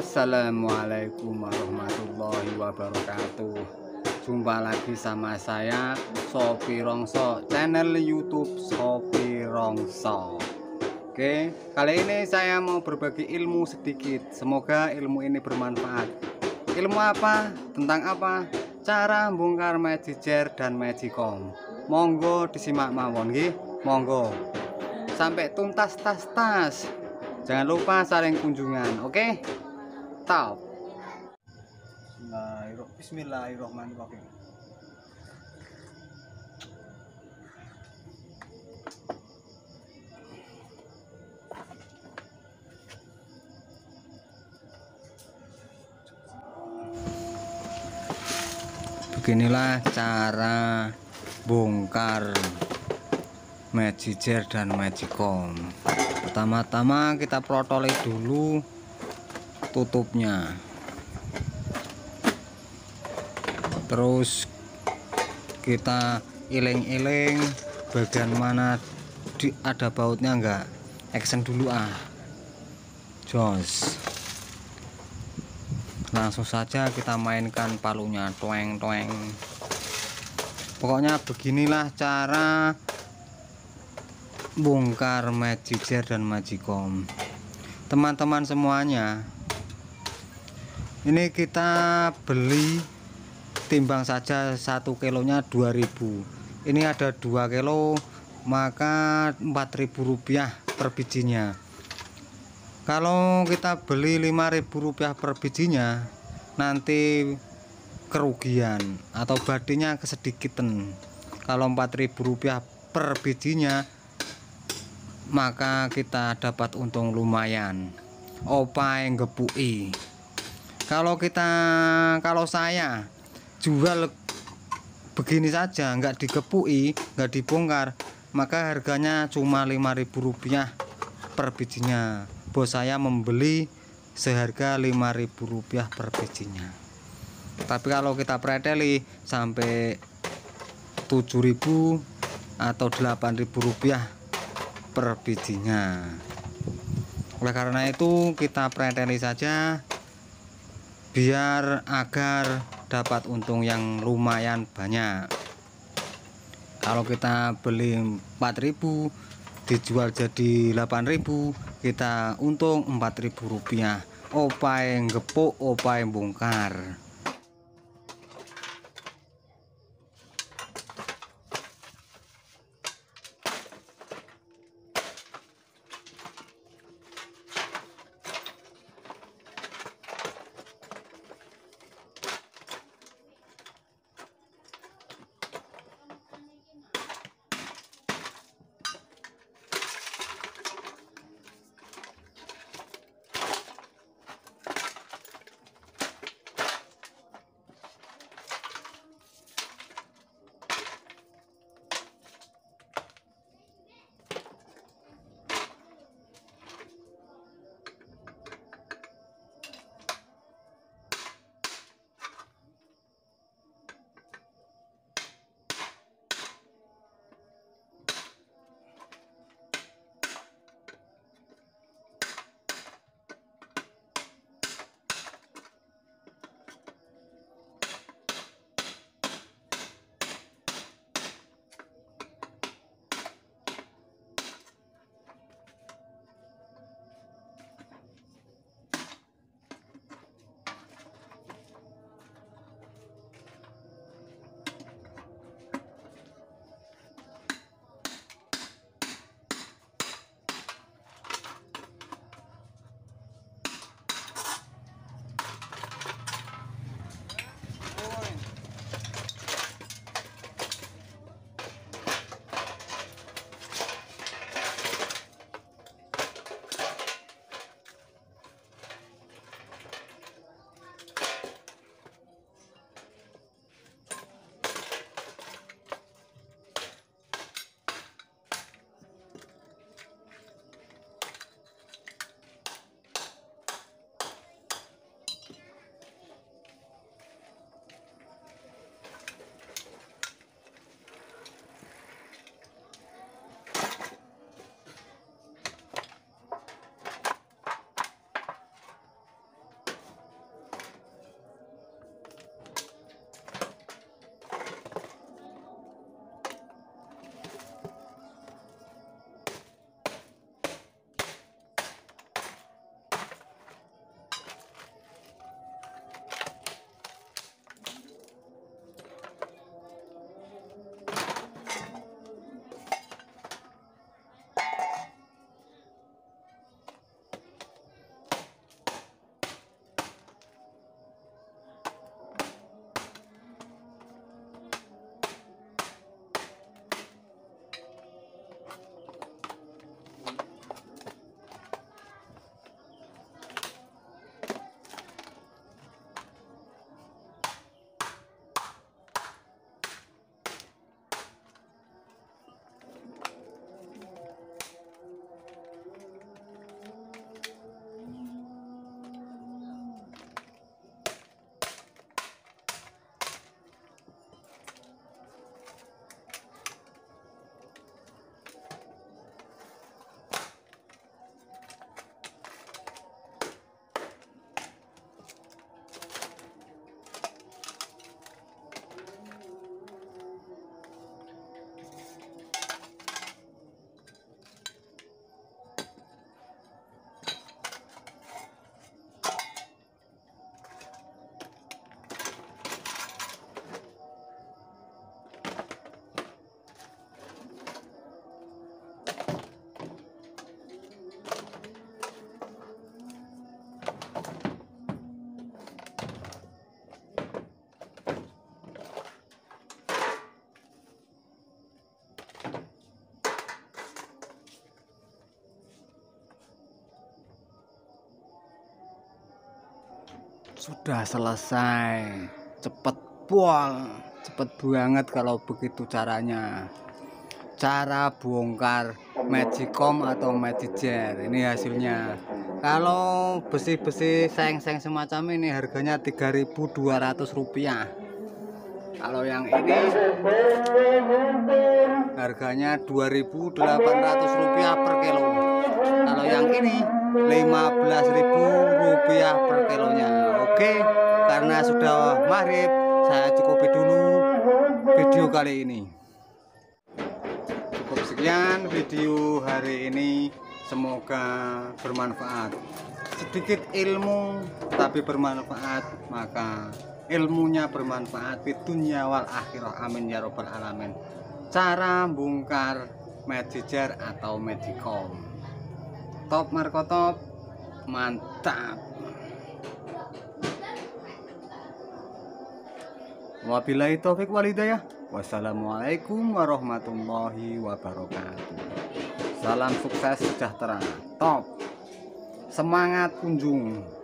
Assalamualaikum warahmatullahi wabarakatuh. Jumpa lagi sama saya Sofi Rongso, channel YouTube Sofi Rongso. Oke, kali ini saya mau berbagi ilmu sedikit. Semoga ilmu ini bermanfaat. Ilmu apa? Tentang apa? Cara bongkar magijer dan magicom. Monggo disimak mawon nggih. Monggo sampai tuntas tas. Jangan lupa saling kunjungan. Oke? Top. Bismillahirrahmanirrahim. Beginilah cara bongkar magijer dan magicom. Pertama-tama kita protoli dulu tutupnya, terus kita iling-iling bagian mana ada bautnya enggak, action dulu jos. Langsung saja kita mainkan palunya, toeng. Pokoknya beginilah cara bongkar magijer dan magicom. Teman-teman semuanya, ini kita beli timbang saja 1 kilonya 2000. Ini ada 2 kilo maka Rp4.000 per bijinya. Kalau kita beli Rp5.000 per bijinya, nanti kerugian atau badinya kesedikitan. Kalau Rp4.000 per bijinya, maka kita dapat untung lumayan. Opai ngepui. Kalau saya jual begini saja, nggak digepui, nggak dibongkar, maka harganya cuma Rp5.000 per bijinya. Bos saya membeli seharga Rp5.000 per bijinya. Tapi kalau kita preteli sampai 7.000 atau Rp8.000 per bijinya. Oleh karena itu kita preteli saja biar agar dapat untung yang lumayan banyak. Kalau kita beli 4.000 dijual jadi 8.000, kita untung Rp4.000. Opai ngepuk, opai bongkar. sudah selesai. Cepet banget kalau begitu caranya. Cara bongkar magicom atau magijer, ini hasilnya. Kalau besi-besi seng-seng semacam ini harganya Rp3.200. Kalau yang ini harganya Rp2.800 per kilo. Kalau yang ini Rp15.000 per kilonya. Oke, karena sudah maghrib, saya cukupi dulu video kali ini. Cukup sekian video hari ini, semoga bermanfaat. Sedikit ilmu tapi bermanfaat, maka ilmunya bermanfaat di dunia wal akhirah, amin ya robbal alamin. Cara bongkar magijer atau magicom, top marko top, mantap. Wabillahi taufik walhidayah. Wassalamualaikum warahmatullahi wabarakatuh. Salam sukses sejahtera. Top. Semangat kunjung.